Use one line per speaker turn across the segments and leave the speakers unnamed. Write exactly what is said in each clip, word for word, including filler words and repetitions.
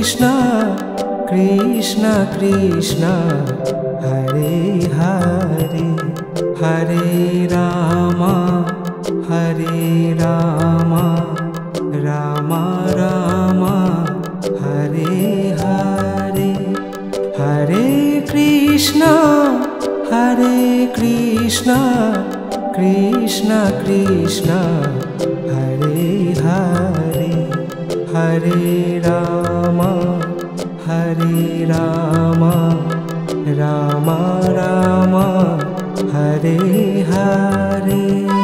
Krishna, Krishna Krishna, Hare Hare, Hare Rama, Hare Rama, Rama Rama, Hare Hare, Hare Krishna, Hare Krishna, Krishna Krishna, Hare Hare, Hare Rama, Hare Rama, Rama Rama, Hare Hare.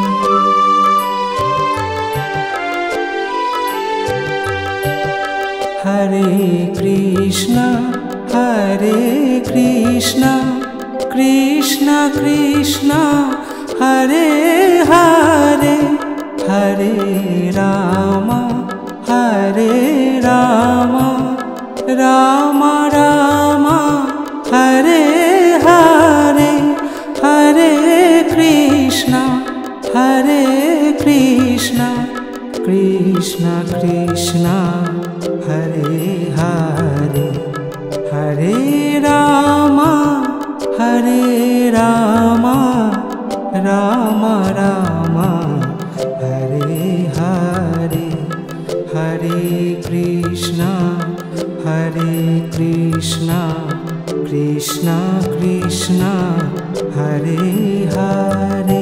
Hare Krishna, Hare Krishna, Krishna Krishna, Hare Hare, Hare Rama, Hare Rama, Rama Rama, Hare Hare, Hare Krishna, Hare Krishna, Krishna Krishna, Hare Hare, Hare Rama, Hare Rama, Rama Rama, Hare Hare, Hare Krishna, Hare Krishna, Krishna Krishna, Hare Hare.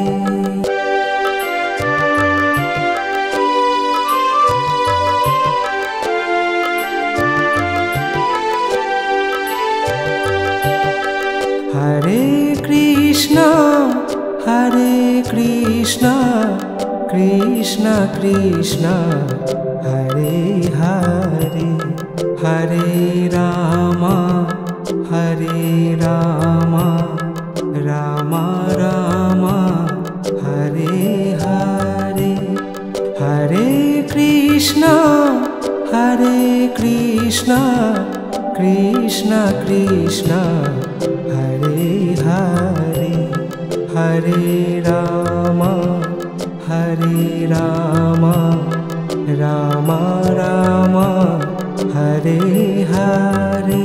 Hare Krishna, Hare Krishna, Krishna Krishna, Hare Hare, Hare Rama, Hare Rama, Rama Rama, Hare Hare, Hare Krishna, Hare Krishna, Krishna Krishna, Hare Hare, Hare Rama, Hare Rama, Rama Rama, Hare Hare.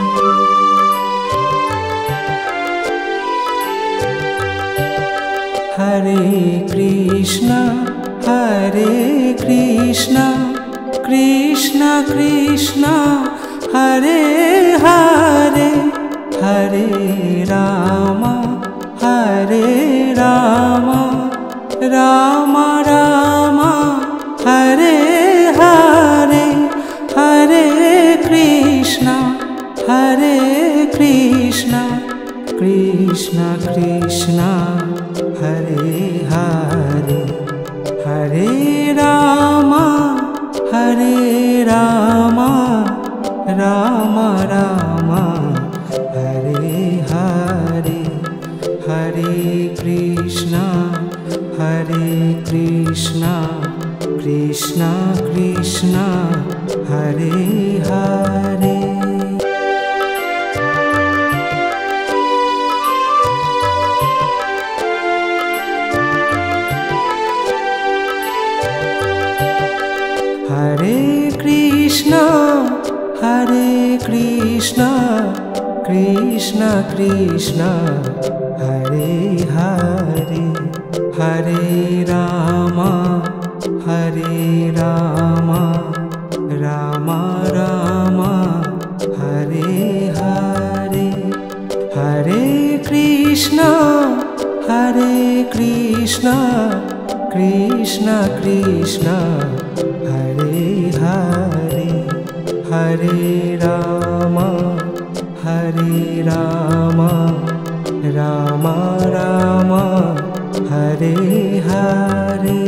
Hare Krishna, Hare Krishna, Krishna Krishna, Hare Hare, Hare Rama, Hare Rama, Rama Rama, Hare Hare, Hare Krishna, Hare Krishna, Krishna Krishna, Hare Hare, Hare Rama, Hare Rama, Rama Rama, Hare Hare, Hare Krishna, Hare Krishna, Krishna Krishna, Hare Hare. Hare Krishna, Hare Krishna, Krishna Krishna, Hare Hare, Hare Rama, Hare Rama, Rama Rama, Hare Hare, Hare Krishna, Hare Krishna, Krishna Krishna, Hare Hare, Hare Rama, Hare Rama, Rama Rama, Hare Hare.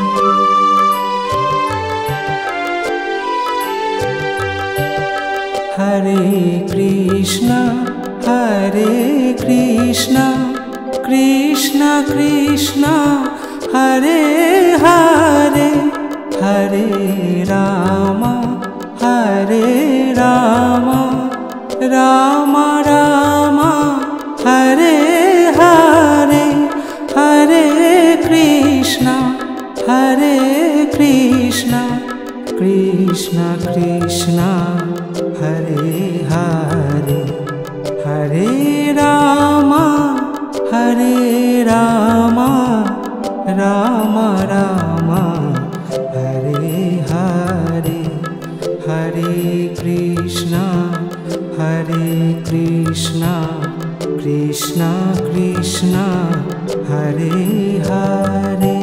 Hare Krishna, Hare Krishna, Krishna Krishna, Hare Hare, Hare Rama, Hare Rama, Rama Rama, Hare Hare, Hare Krishna, Hare Krishna, Krishna Krishna Hare Hare Hare Ram Hare Ram Ram Ram Hare Hare Hare Krishna Hare Krishna Krishna Krishna Hare Hare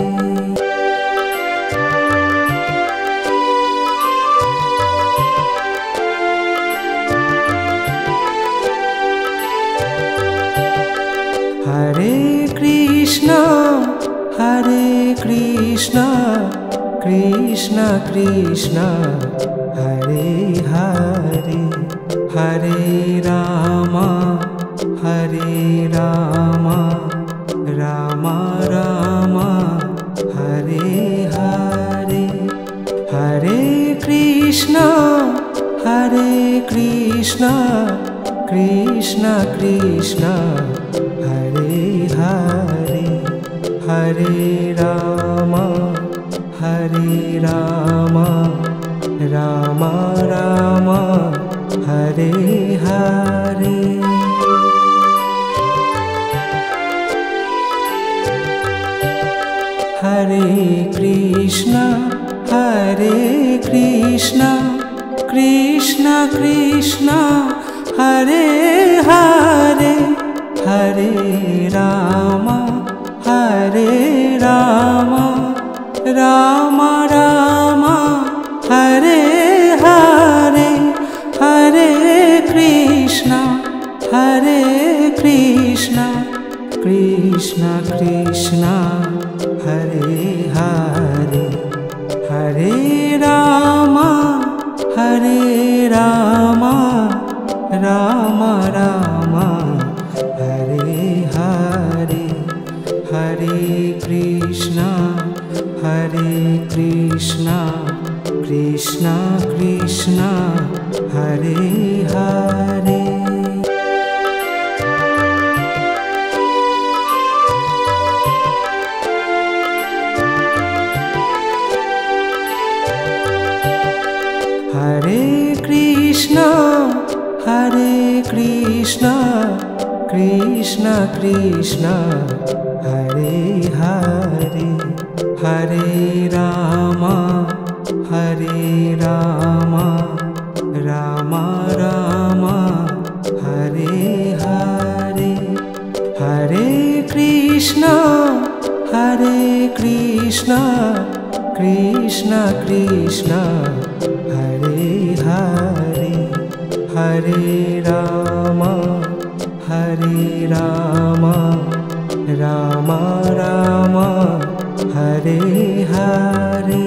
Hare Krishna Hare Krishna Krishna Krishna Hare Hare Hare Ram Hare Ram Ram Ram Hare Hare Hare Krishna Hare Krishna Krishna Krishna Hare Hare Hare Ram Hare Ram Ram Ram Hare Hare Hare Krishna Hare Krishna Krishna Krishna Hare Hare Hare Ram Hare Ram Ram Ram Hare Hare Hare Krishna Hare Krishna Krishna Krishna Hare Hare Hare Ram Hare Ram Ram Ram Hare Hare Hare Krishna Hare Krishna Krishna Krishna Hare Hare Hare Krishna Hare Krishna Krishna Krishna Hare Hare Hare Ram Hare Ram Ram Ram Hare Hare Hare Krishna Hare Krishna Krishna Krishna Hare Hare Hare Ram Hare Ram Ram Ram Hare Hare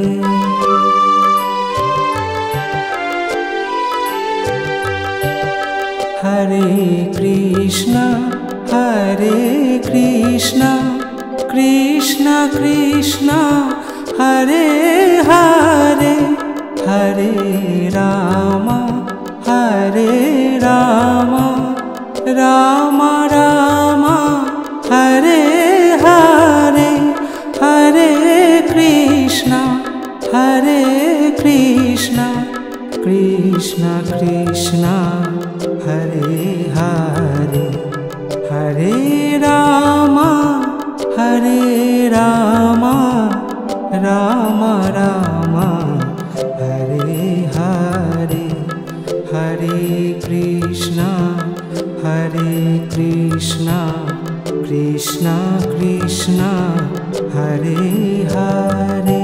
Hare Krishna Hare Krishna Krishna Krishna Hare Hare Hare Ram Hare Ram Ram Ram Hare Hare Hare Krishna Hare Krishna Krishna Krishna Hare Hare Hare Ram Hare Ram Ram Ram Hare Hare Hare Krishna Hare Krishna Krishna Krishna Hare Hare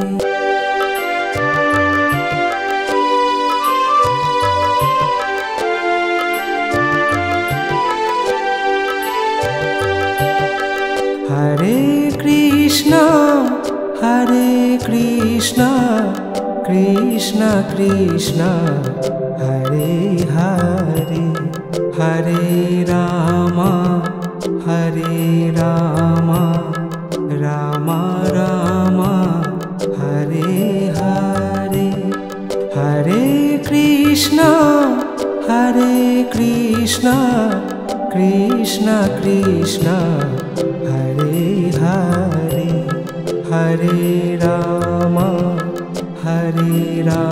Hare Krishna Hare Krishna Krishna Krishna Hare Hare Hare Ram Hare Ram Ram Ram Hare Hare Hare Krishna Hare Krishna Krishna Krishna Hare Hare Hare Ram Hare Ram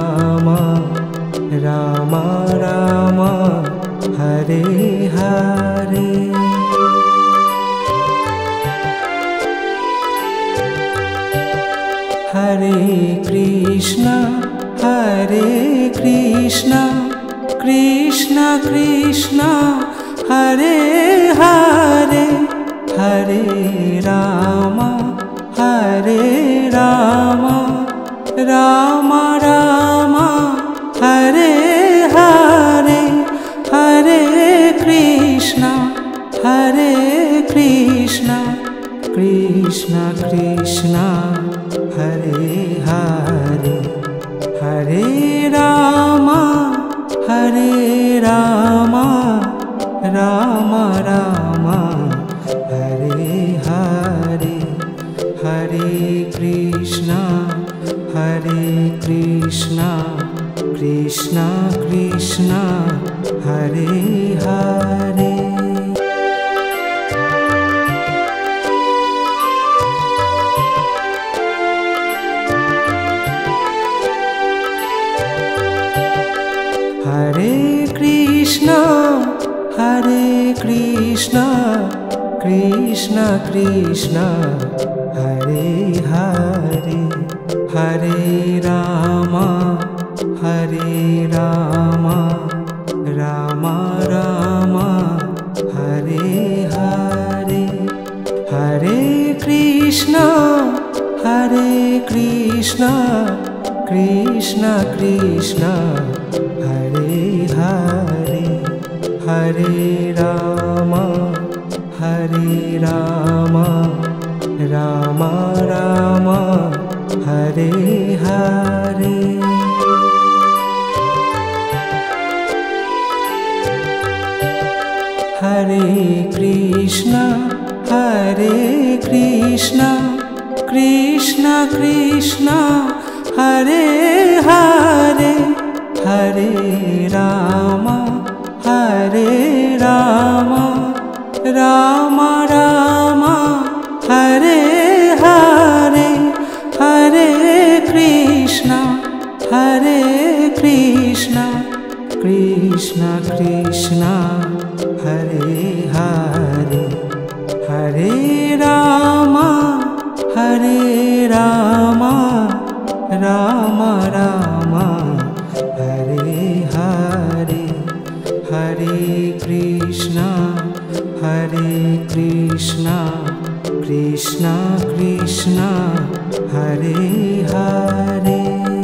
Hare Krishna, Hare Krishna, Krishna Krishna, Hare Hare, Hare Rama, Hare Rama, Rama Rama, Hare Hare, Hare Krishna, Hare Krishna, Krishna Krishna, Hare Hare, Hare Rama, Hare Rama, Rama Rama, Hare Hare, Hare Krishna, Hare Krishna, Krishna Krishna, Hare Hare. Hare Krishna, Hare Krishna, Krishna Krishna, Hare Hare, Hare Rama, Hare Rama, Rama Rama, Hare Hare, Hare Krishna, Hare Krishna, Krishna Krishna, Hare Hare, Hare Rama, Hare Rama, Rama Rama, Hare Hare. Hare Krishna, Hare Krishna, Krishna Krishna, Hare Hare, Hare Rama, Hare Rama, Rama Rama, Hare Hare, Hare Krishna, Hare Krishna, Krishna Krishna, Hare Hare, Hare Rama, Hare Rama, Rama Rama, Hare Hare, Hare Krishna, Hare Krishna, Krishna Krishna, Hare Hare.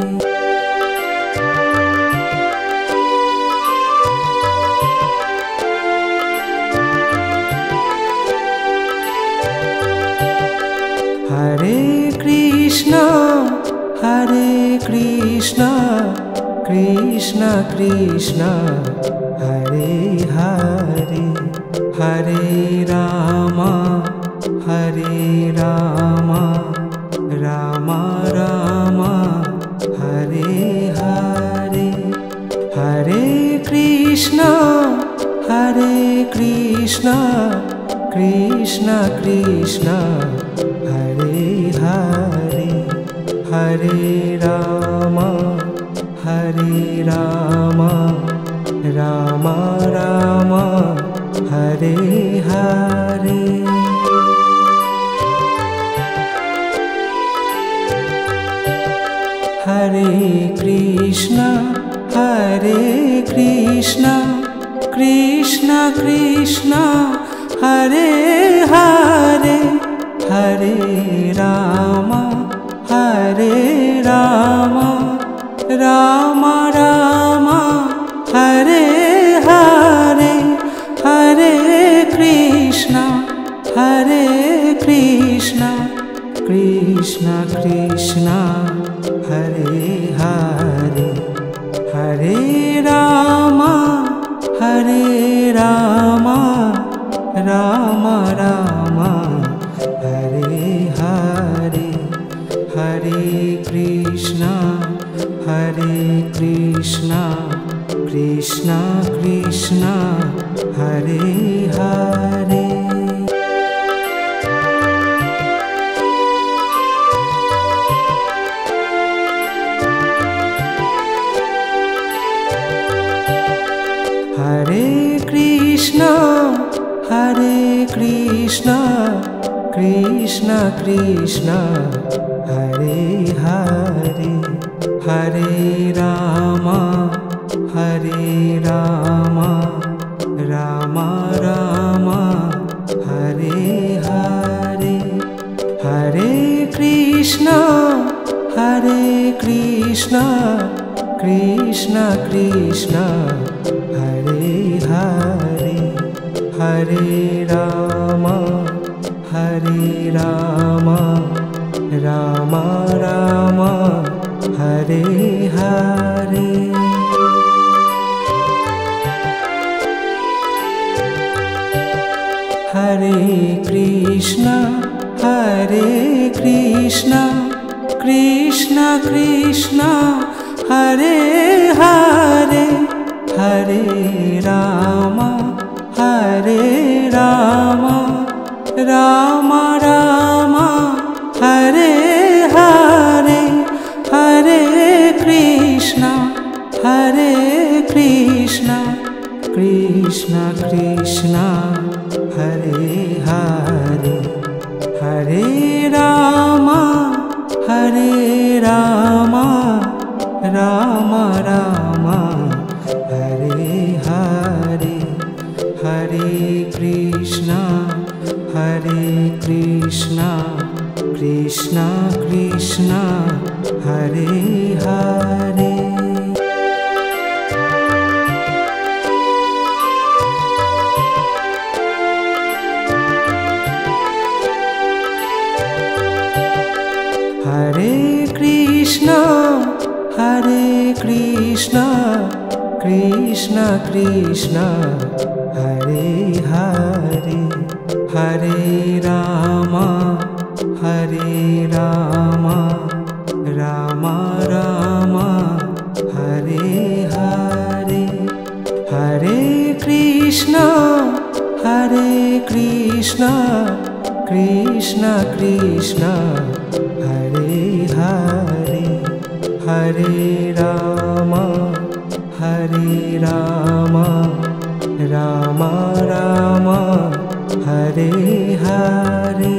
Hare Krishna, Hare Krishna, Krishna Krishna, Hare Hare, Hare Rama, Hare Rama, Rama Rama, Hare Hare, Hare Krishna, Hare Krishna, Krishna Krishna, Hare Hare, Hare Rama, Hare Rama, Rama Rama, Hare Hare. Hare Krishna, Hare Krishna, Krishna Krishna, Hare Hare, Hare Rama, Hare Rama, Rama Rama, Hare Hare, Hare Krishna, Hare Krishna, Krishna Krishna, Hare Hare, Hare Rama, Hare Rama, Rama Rama, Hare Hare, Hare Krishna, Hare Krishna, Krishna Krishna, Hare Hare. Hare Krishna, Hare Krishna, Krishna Krishna, Hare Hare Hare Rama Hare Rama Rama Rama Hare Hare Hare Krishna Hare Krishna Krishna Krishna Hare Hare Hare Rama Hare Rama Rama Rama Hare Hare Hare Krishna Hare Krishna Krishna Krishna Hare Hare Hare Rama Hare Rama Rama Rama Hare Hare Hare Krishna Hare Krishna Krishna Krishna Hare Hare Hare Rama Hare Rama Rama Rama Hare Hare Hare Krishna Hare Krishna Krishna Krishna Hare Hare Hare Krishna Hare Krishna Krishna Krishna Hare Hare Hare Rama Hare Rama Rama Rama Hare Hare Hare Krishna Hare Krishna Krishna Krishna Hare Hare Hare Rama Hare Rama Rama Rama Hare Hare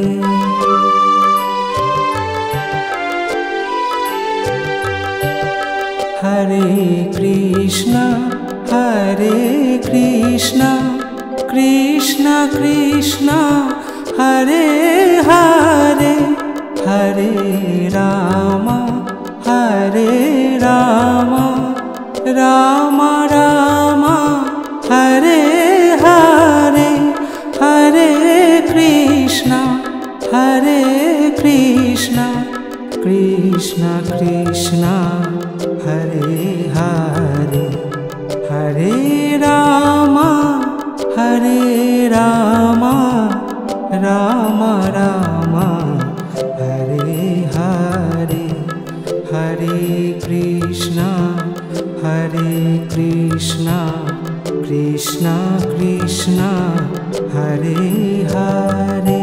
Hare Krishna Hare Krishna Krishna Krishna Hare Hare Hare Rama Hare Rama Rama Rama Hare Hare Hare Krishna Hare Krishna Krishna Krishna Hare Hare Hare Rama Hare Rama Rama Rama Hare Hare Hare Krishna Hare Krishna Krishna Krishna Hare Hare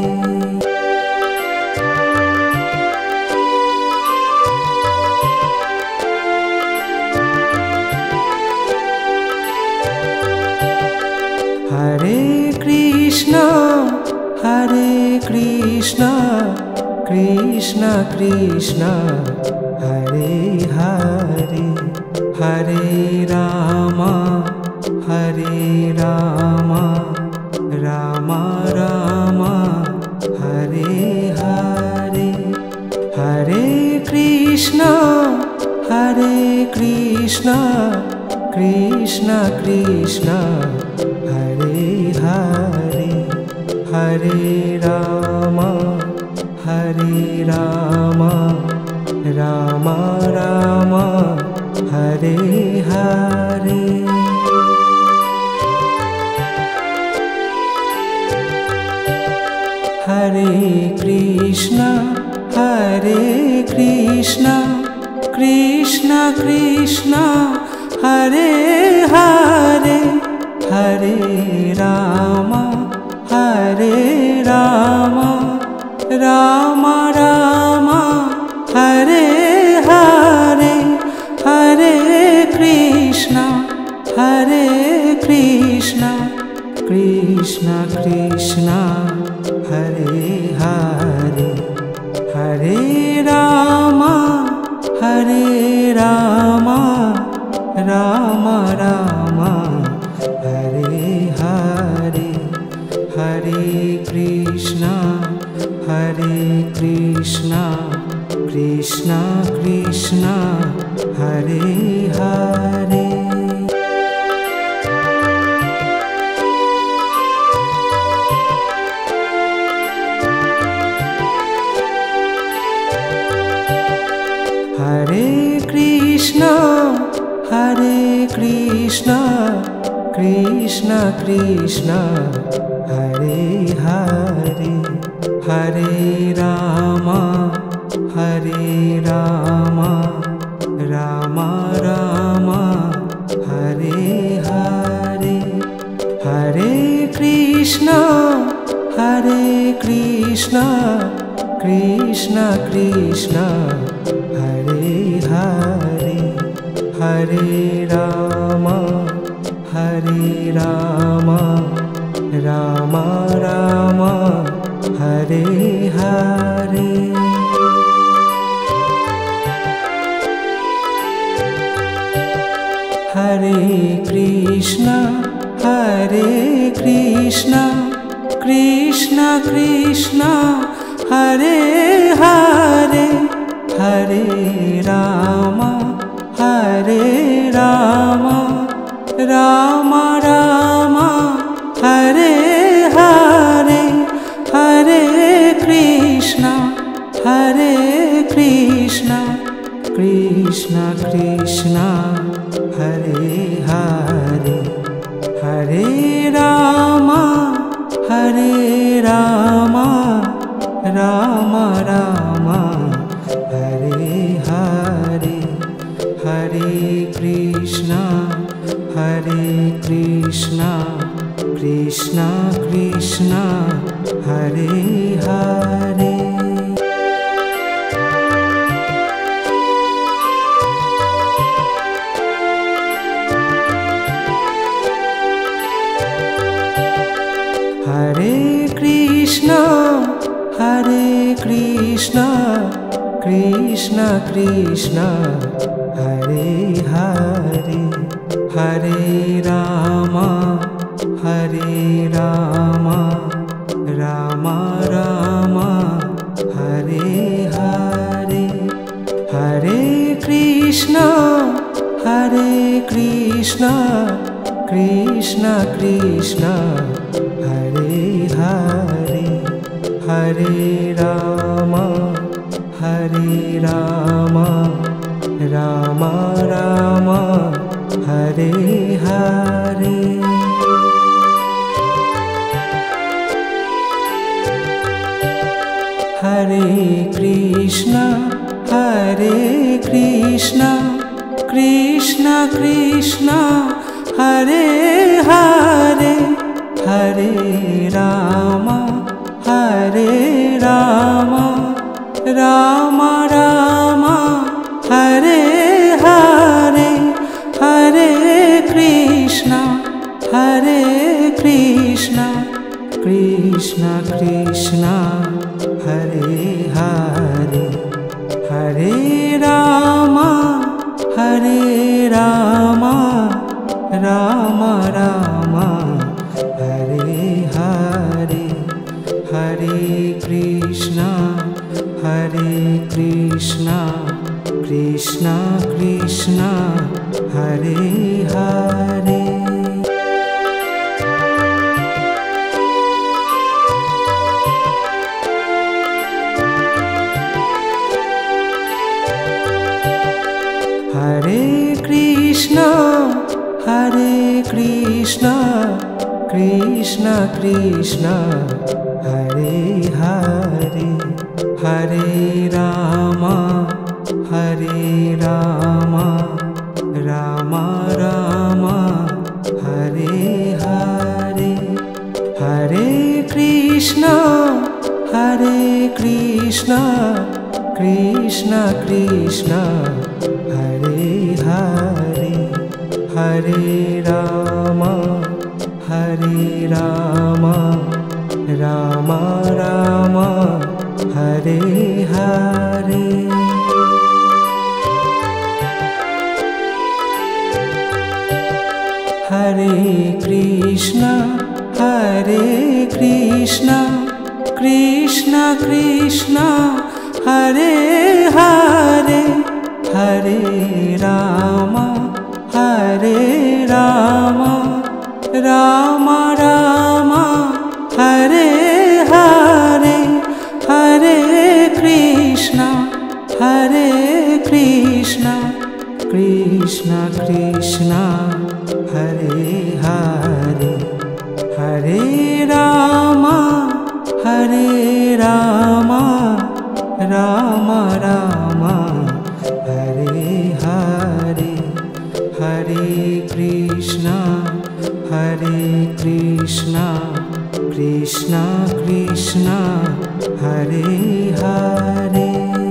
Hare Krishna Hare Krishna Krishna Krishna Hare Hare Hare Rama Hare Rama Rama Rama Hare Hare Hare Krishna Hare Krishna Krishna Krishna Hare Hare Hare Rama Hare Rama Rama Rama Hare Hare Hare Krishna Hare Krishna Krishna Krishna Hare Hare Hare Rama Hare Rama Rama Rama Hare Hare Hare Krishna Hare Krishna Krishna Krishna Hare Hare Hare Rama Krishna Krishna Krishna Hare Hare Hare Krishna Hare Krishna Krishna Krishna Hare Hare Hare Rama Hare Rama Rama Rama Hare Hare Hare Krishna Hare Krishna Krishna Krishna Hare Hare Hare Rama Hare Rama Rama Rama Hare Hare Hare Krishna Hare Krishna Krishna Krishna Hare Hare Hare Rama Hare Rama Rama Rama Hare Hare Hare Krishna Hare Krishna Krishna Krishna Hare Hare Hare Rama Hare Rama Rama Rama Hare Hare Hare Krishna Hare Krishna Krishna Krishna Hare Hare Hare Krishna Hare Krishna Krishna Krishna Hare Hare Hare Rama Hare Rama Rama Rama Hare Hare Hare Krishna Hare Krishna Krishna Krishna Hare Hare Hare Rama Hare Rama Rama Rama Hare Hare Hare Krishna Hare Krishna Krishna Krishna Hare Hare Hare Rama Hare Rama Rama Rama Hare Hare Hare Krishna Hare Krishna Krishna Krishna Hare Hare Hare Rama Hare Rama Rama Rama Hare Hare Hare Krishna Hare Krishna Krishna Krishna Hare Hare Hare Krishna Hare Krishna Krishna Krishna Hare Hare Hare Rama Hare Rama Rama Rama Hare Hare Hare Krishna Hare Krishna Krishna Krishna Hare Hare Hare Rama Hare Rama Rama Rama Hare Hare Hare Krishna Hare Krishna Krishna Krishna Hare Hare Hare Rama Hare Rama Rama Rama Hare Hare Hare Krishna Hare Krishna Krishna Krishna Hare Hare Hare Rama Hare Rama Rama Rama Hare Hare Hare Krishna Hare Krishna Krishna Krishna Hare Hare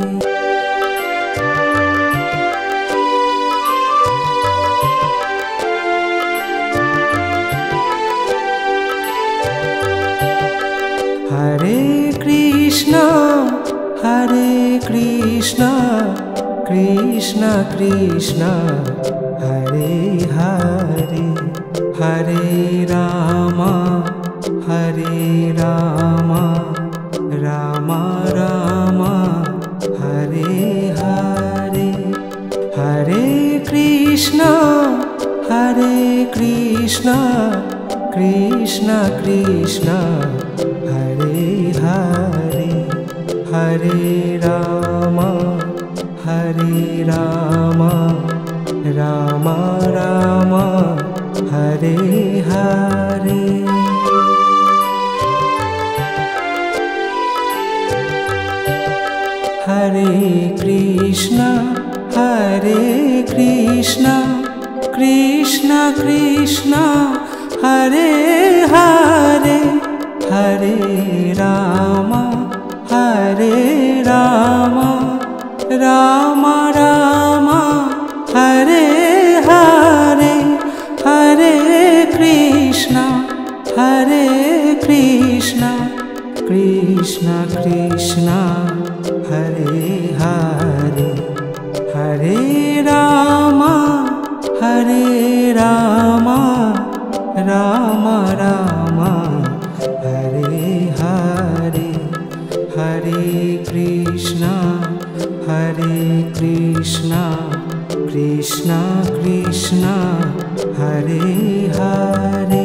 Hare Krishna, Hare Krishna, Krishna Krishna, Hare Hare, Hare Rama, Hare Rama, Rama Rama, Hare Hare, Hare Krishna, Hare Krishna, Krishna Krishna, Hare Hare, Hare Rama, Hare Rama, Rama Rama, Hare Hare. Hare Krishna, Hare Krishna, Krishna Krishna, Hare Hare, Hare Rama, Hare Rama, Rama Rama, Hare Hare, Hare Krishna, Hare Krishna, Krishna Krishna, Hare Hare, Hare Rama, Hare Rama, Rama Rama, Hare Hare, Hare Krishna, Hare Krishna, Krishna Krishna, Hare Hare.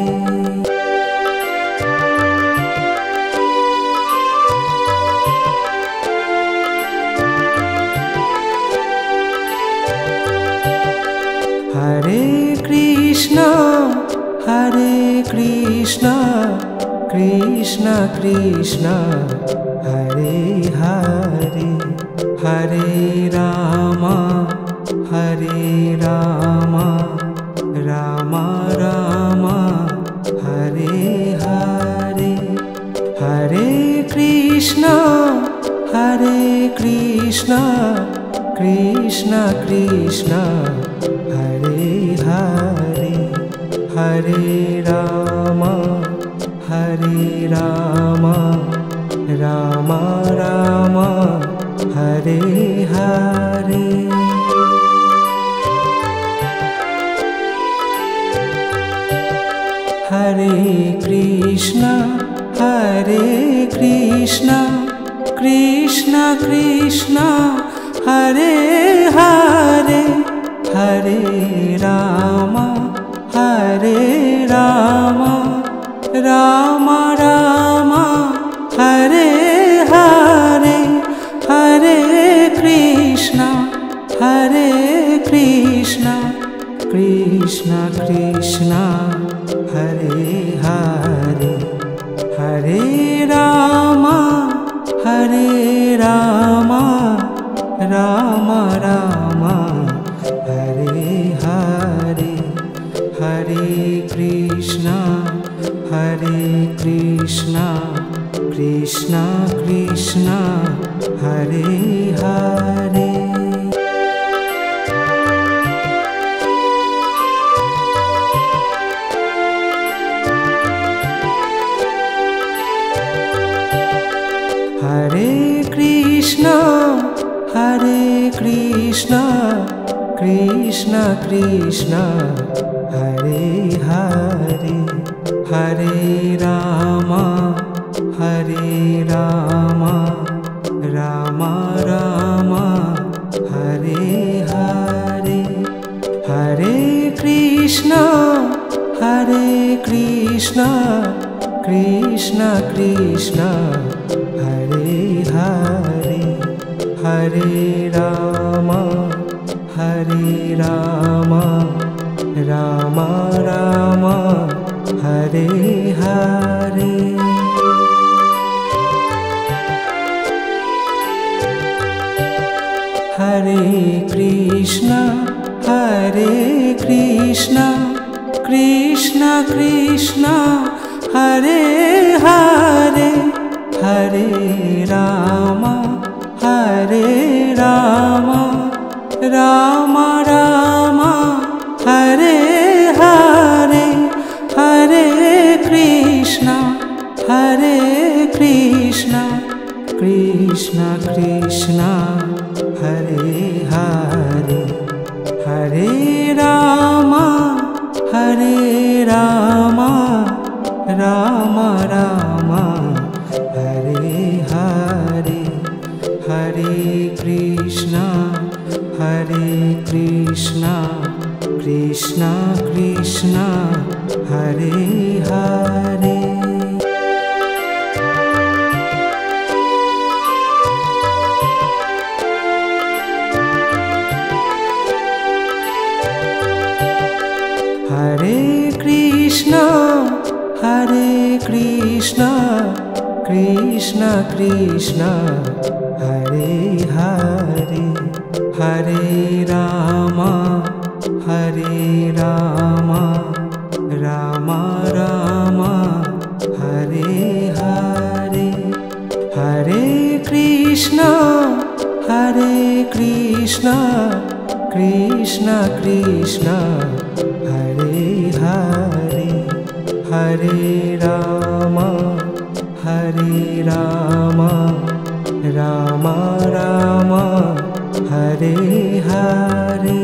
Hare Krishna, Hare Krishna, Krishna Krishna, Hare Hare, Hare Rama, Hare Rama, Rama Rama, Hare Hare, Hare Krishna, Hare Krishna, Krishna Krishna, Hare Hare, Hare Rama, Hare Rama, Rama Rama, Hare Hare. Hare Krishna, Hare Krishna, Krishna Krishna, Hare Hare, Hare Rama, Hare Rama, Rama Rama, Hare Hare, Hare Krishna, Hare Krishna, Krishna Krishna, Hare Hare, Hare Rama, Hare Rama, Rama Rama, Hare Hare, Hare Krishna, Hare Krishna, Krishna Krishna, Hare Hare. Hare Krishna, Hare Krishna, Krishna Krishna, Hare Hare, Hare Rama, Hare Rama, Rama Rama, Hare Hare, Hare Krishna, Hare Krishna, Krishna Krishna, Hare Hare, Hare Rama, Hare Rama, Rama Rama, Hare Hare. Hare Krishna, Hare Krishna, Krishna Krishna, Hare Hare, Hare Rama, Hare Rama, Rama Rama, Hare Hare, Hare Krishna, Hare Krishna, Krishna Krishna, Hare Hare, Hare Rama, Hare Rama, Rama Rama, Hare Hare, Hare Krishna, Hare Krishna, Krishna Krishna, Hare Hare. Hare Krishna, Hare Krishna, Krishna Krishna, Hare Hare, Hare Rama, Hare Rama, Rama Rama, Hare Hare, Hare Krishna, Hare Krishna, Krishna Krishna, Hare Hare, Hare Rama, Hare Rama, Rama Rama, Hare Hare.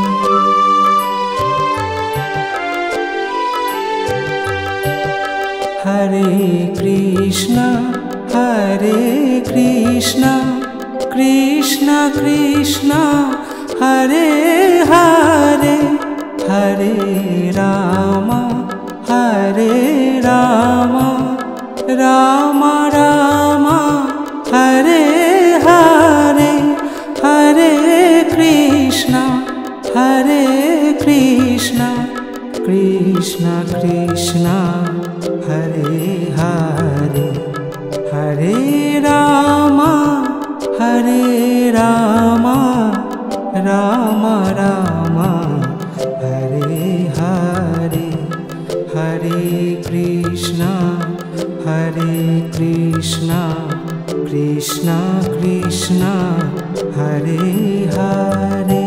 Hare Krishna, Hare Krishna, Krishna Krishna, Hare Hare, Hare Rama, Hare Rama, Rama Rama, Hare Hare, Hare Krishna, Hare Krishna, Krishna Krishna, Hare Hare, Hare Rama, Hare Rama, Rama Rama, Hare Hare, Hare Krishna, Hare Krishna, Krishna Krishna, Hare Hare.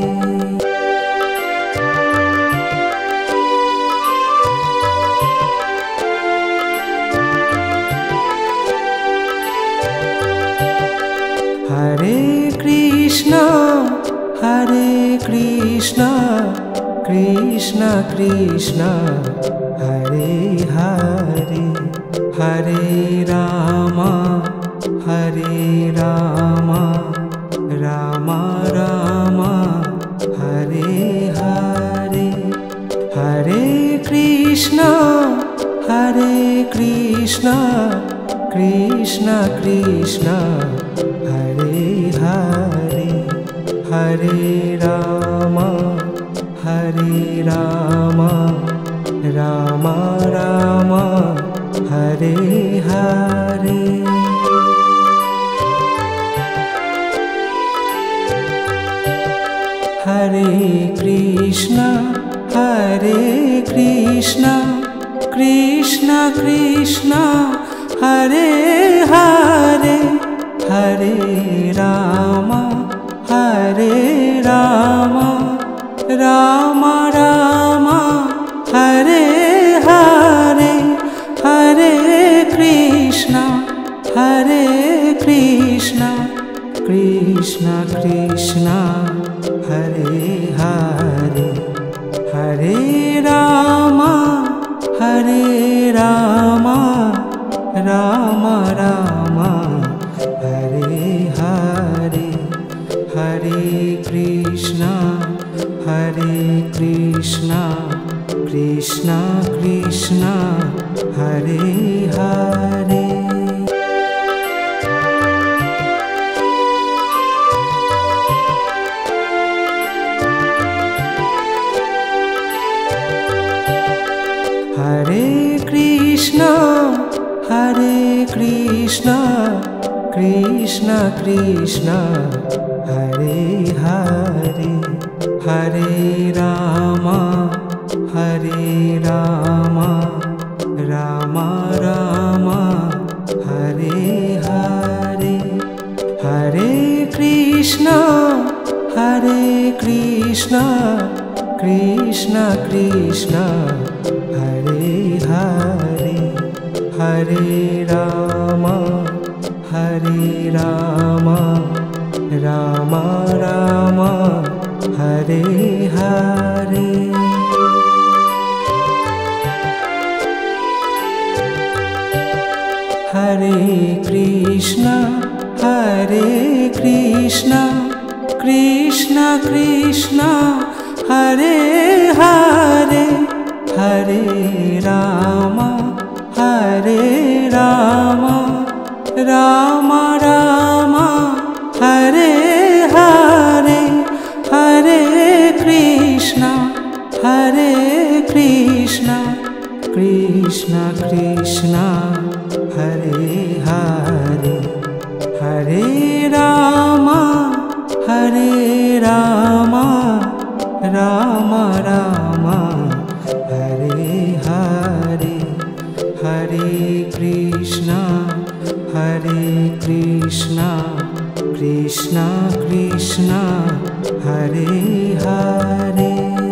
Hare Krishna, Hare Krishna, Krishna Krishna, Hare Hare, Hare Rama, Hare Rama, Rama Rama, Hare Hare, Hare Krishna, Hare Krishna, Krishna Krishna, Hare Hare, Hare Rama, Hare Rama, Rama Rama, Hare Hare. Hare Krishna, Hare Krishna, Krishna Krishna, Hare Hare, Hare Rama, Hare Rama, Rama Rama, Hare Hare, Hare Krishna, Hare Krishna, Krishna Krishna, Hare Hare, Hare Rama, Hare Rama, Ram Ram Hare Hare, Hare Krishna Hare Krishna Krishna Krishna Hare Hare. Hare Krishna Hare Krishna Krishna Krishna Hare Hare, Hare Ram Hare Ram Ram Ram Hare Hare, Hare Krishna Hare Krishna Krishna Krishna Hare Hare, Hare Ram Hare Ram Ram Ram Hare Hare. Hare Krishna Hare Krishna Krishna Krishna Hare Hare, Hare Ram Hare Ram Ram Ram Hare Hare, Hare Krishna Hare Krishna Krishna Krishna Hare Hare, Hare Ram Hare Ram Ram Ram Hare Hare, Hare Krishna Hare Krishna Krishna Krishna Hare Hare.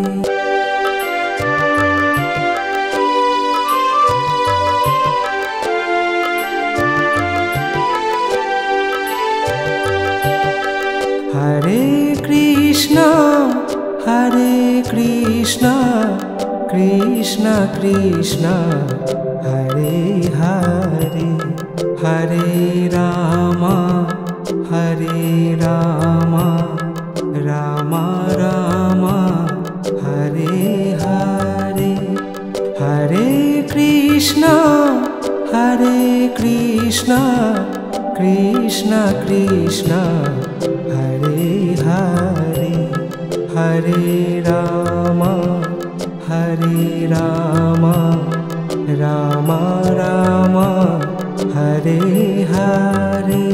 Hare Krishna Hare Krishna Krishna Krishna Hare Hare, Hare Ram Hare Ram Ram Ram Hare Hare, Hare Krishna Hare Krishna Krishna Krishna Hare Hare, Hare Ram Hare Ram Ram Ram Hare Hare.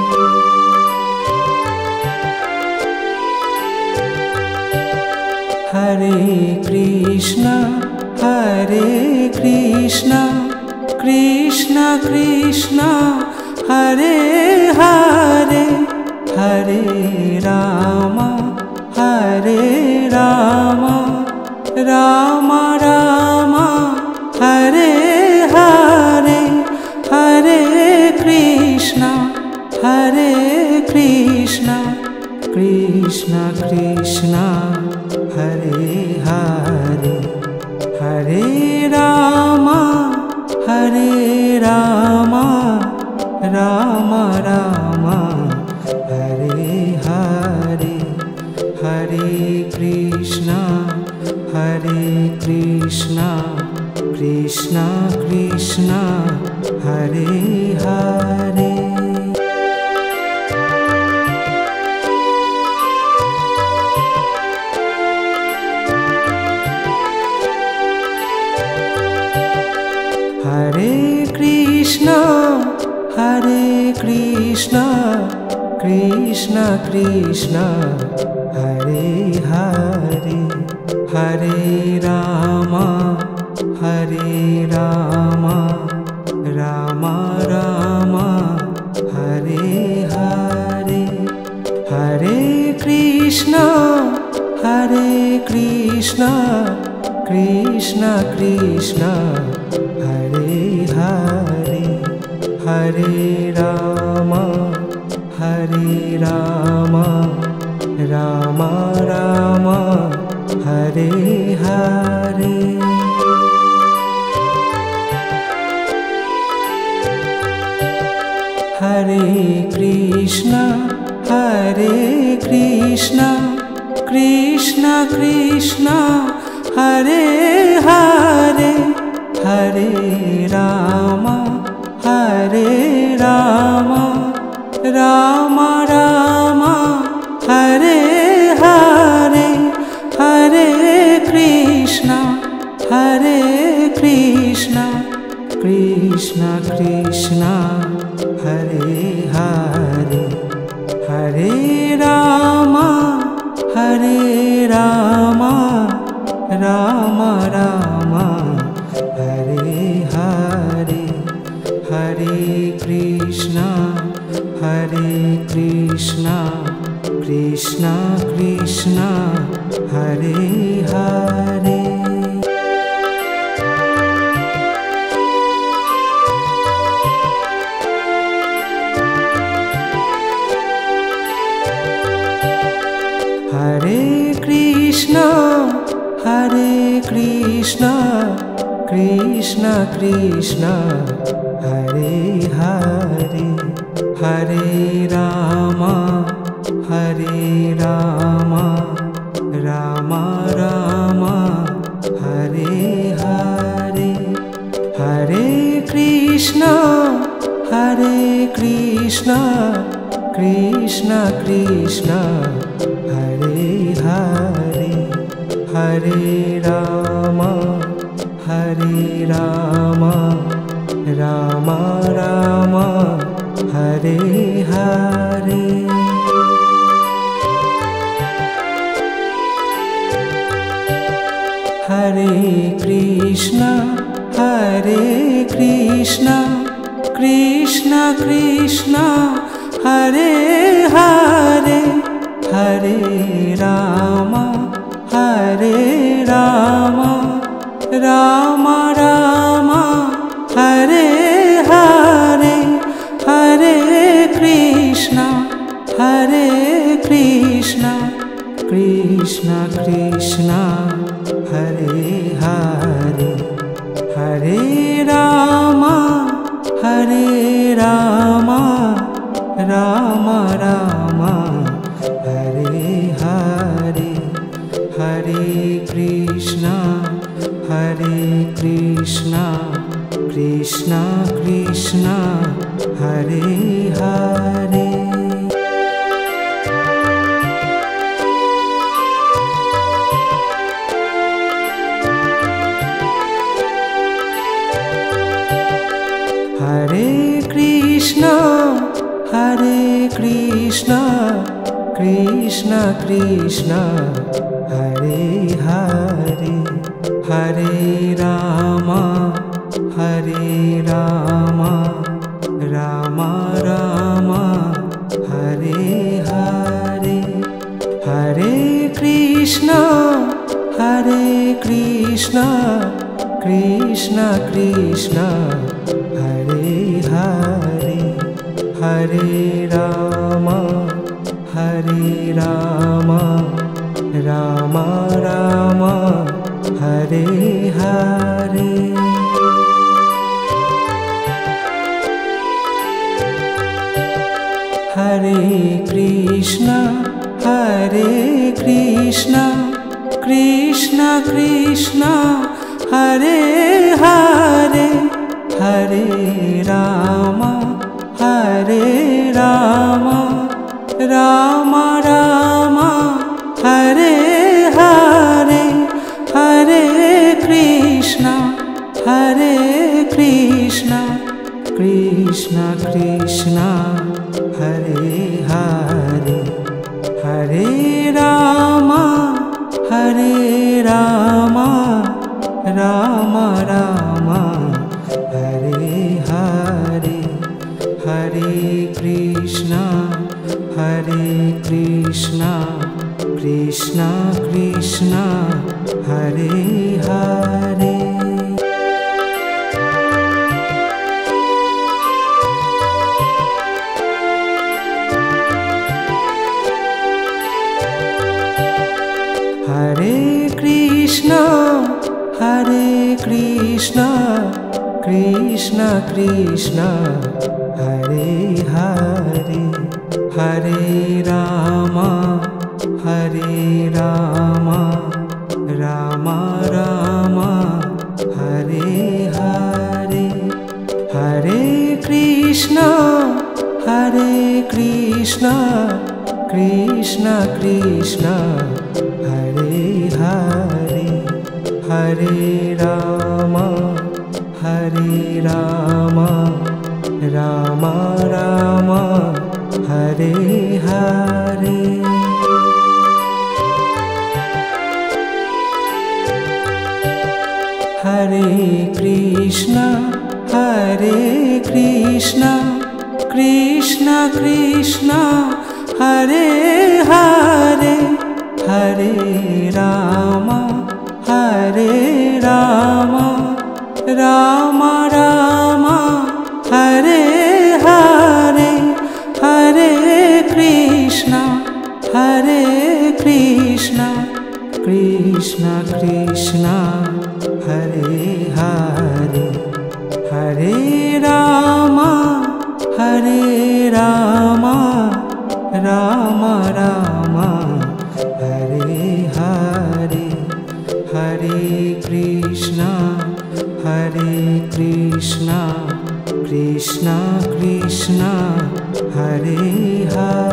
Hare Krishna Hare Krishna Krishna Krishna Hare Hare, Hare Ram Hare Ram Ram Ram Hare Hare, Hare Krishna Hare Krishna Krishna Krishna Hare Hare, Hare Ram Hare Ram Ram Ram Hare Hare, Hare Krishna Hare Krishna Krishna Krishna Hare Hare. Hare Krishna Hare Krishna Krishna Krishna Hare Hare, Hare Ram Hare Ram Ram Ram Hare Hare, Hare Krishna Hare Krishna Krishna Krishna Hare Hare, Hare Ram Hare Ram Ram Ram Hare Hare. Hare Krishna, Hare Krishna, Krishna Krishna, Hare Hare, Hare Rama, Hare Rama, Rama Rama, Hare Hare, Hare Krishna, Hare Krishna, Krishna Krishna, Hare Hare, Hare Rama, Hare Rama, Rama Rama, Hare Hare, Hare Krishna, Hare Krishna, Krishna Krishna, Hare Hare. Hare Krishna, Hare Krishna, Krishna Krishna, Hare Hare, Hare Rama, Hare Rama, Rama Rama, Hare Hare, Hare Krishna, Hare Krishna, Krishna Krishna, Hare Hare, Hare Rama, Hare Rama, Rama Rama, Hare Hare. Hare Krishna, Hare Krishna, Krishna Krishna, Hare Hare, Hare Rama, Hare Rama, Rama Rama, Hare Hare, Hare Krishna, Hare Krishna, Krishna Krishna, Hare Hare, Hare Rama, Hare Rama, Rama Rama, Hare Hare, Hare Krishna, Hare Krishna, Krishna Krishna, Hare Hare. Hare Krishna, Hare Krishna, Krishna Krishna, Hare Hare, Hare Rama, Hare Rama, Rama Rama, Hare Hare, Hare Krishna, Hare Krishna, Krishna Krishna, Hare Hare, Hare Rama, Hare Rama, Rama Rama, Hare Hare. Hare Krishna, Hare Krishna, Krishna Krishna, Hare Hare, Hare Rama, Hare Rama, Rama Rama, Hare Hare, Hare Krishna, Hare Krishna, Krishna Krishna, Hare Hare, Hare Rama, Hare Rama, Rama Rama, Hare Hare, Hare Krishna, Hare Krishna, Krishna Krishna, Hare Hare. Hare Krishna, Hare Krishna, Krishna Krishna, Hare Hare. Hare Rama, Hare Rama, Rama Rama, Hare Hare. Hare Krishna, Hare Krishna, Krishna Krishna, Hare Hare. Hare Rama, Hare Rama, Rama Rama, Hare Hare. Hare Krishna, Hare Krishna, Krishna Krishna, Hare Hare. Hare Rama, Hare Rama, Rama Rama, Hare Hare. Hare Krishna, Hare Krishna, Krishna Krishna, Hare Hare. Hare Rama, Hare Rama, Rama Rama, Hare Hare. Hare Krishna, Hare Krishna, Krishna Krishna, Hare Hare.